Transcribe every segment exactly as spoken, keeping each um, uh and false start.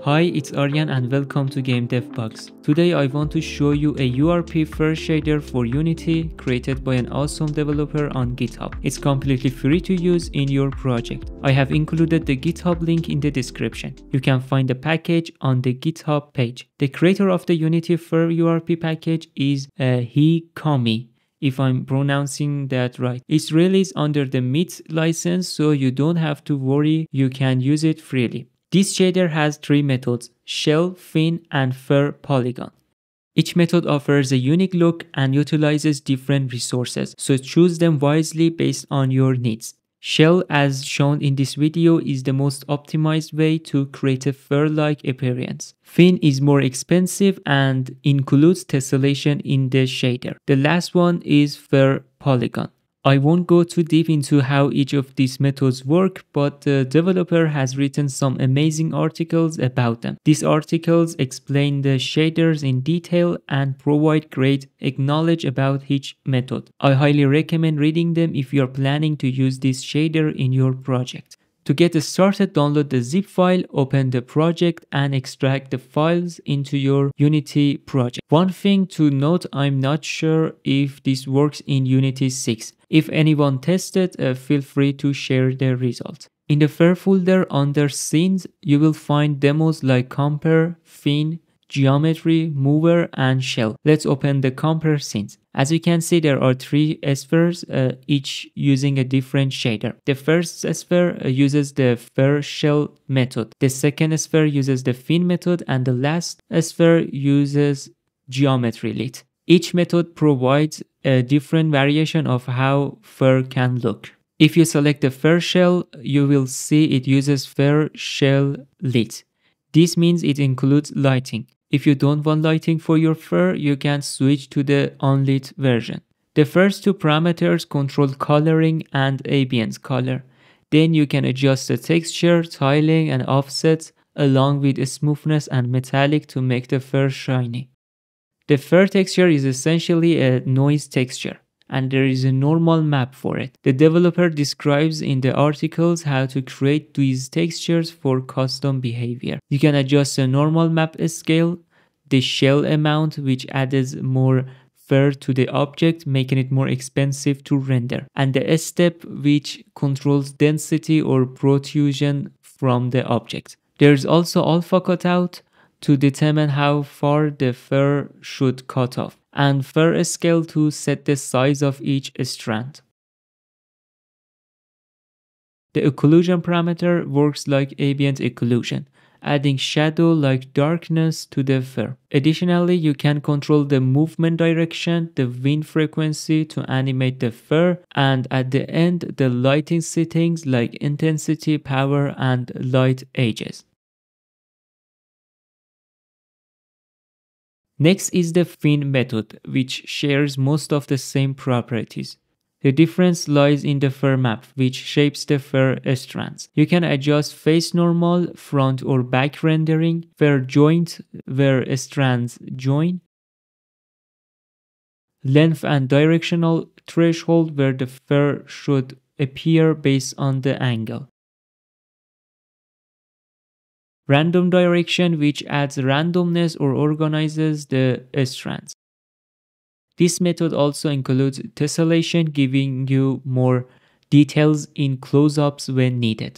Hi, it's Aryan and welcome to Game Dev Bugs. Today I want to show you a U R P fur shader for Unity created by an awesome developer on GitHub. It's completely free to use in your project. I have included the GitHub link in the description. You can find the package on the GitHub page. The creator of the Unity fur U R P package is uh, Hikami, if I'm pronouncing that right. It's released under the M I T license, so you don't have to worry, you can use it freely. This shader has three methods: shell, fin, and fur polygon. Each method offers a unique look and utilizes different resources, so choose them wisely based on your needs. Shell, as shown in this video, is the most optimized way to create a fur-like appearance. Fin is more expensive and includes tessellation in the shader. The last one is fur polygon. I won't go too deep into how each of these methods work, but the developer has written some amazing articles about them. These articles explain the shaders in detail and provide great knowledge about each method. I highly recommend reading them if you are planning to use this shader in your project. To get started, download the zip file, open the project, and extract the files into your Unity project. One thing to note, I'm not sure if this works in Unity six. If anyone tested, uh, feel free to share their results. In the fur folder under scenes, you will find demos like Compare, Fin, Geometry, Mover, and Shell. Let's open the Compare scenes. As you can see, there are three spheres, uh, each using a different shader. The first sphere uh, uses the fur shell method. The second sphere uses the fin method, and the last sphere uses geometry lit. Each method provides a different variation of how fur can look. If you select the fur shell, you will see it uses fur shell lit. This means it includes lighting. If you don't want lighting for your fur, you can switch to the unlit version. The first two parameters control coloring and ambience color. Then you can adjust the texture, tiling, and offsets along with smoothness and metallic to make the fur shiny. The fur texture is essentially a noise texture, and there is a normal map for it. The developer describes in the articles how to create these textures for custom behavior. You can adjust the normal map scale, the shell amount, which adds more fur to the object, making it more expensive to render, and the step, which controls density or protrusion from the object. There is also alpha cutout to determine how far the fur should cut off, and fur scale to set the size of each strand. The occlusion parameter works like ambient occlusion, adding shadow like darkness to the fur. Additionally, you can control the movement direction, the wind frequency to animate the fur, and at the end, the lighting settings like intensity, power, and light edges. Next is the fin method, which shares most of the same properties. The difference lies in the fur map, which shapes the fur strands. You can adjust face normal, front or back rendering, fur joint where strands join, length and directional threshold where the fur should appear based on the angle. Random direction, which adds randomness or organizes the strands. This method also includes tessellation, giving you more details in close-ups when needed.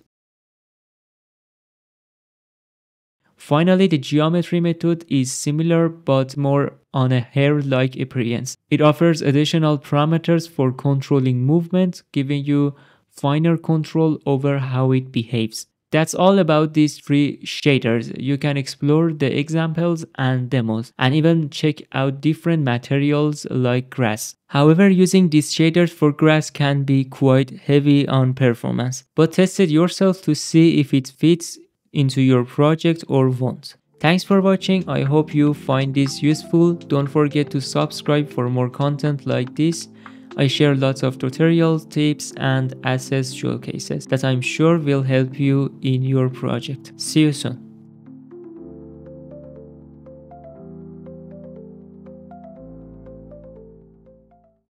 Finally, the geometry method is similar but more on a hair-like appearance. It offers additional parameters for controlling movement, giving you finer control over how it behaves. That's all about these three shaders. You can explore the examples and demos, and even check out different materials like grass. However, using these shaders for grass can be quite heavy on performance, but test it yourself to see if it fits into your project or won't. Thanks for watching. I hope you find this useful. Don't forget to subscribe for more content like this. I share lots of tutorials, tips, and assets showcases that I'm sure will help you in your project. See you soon.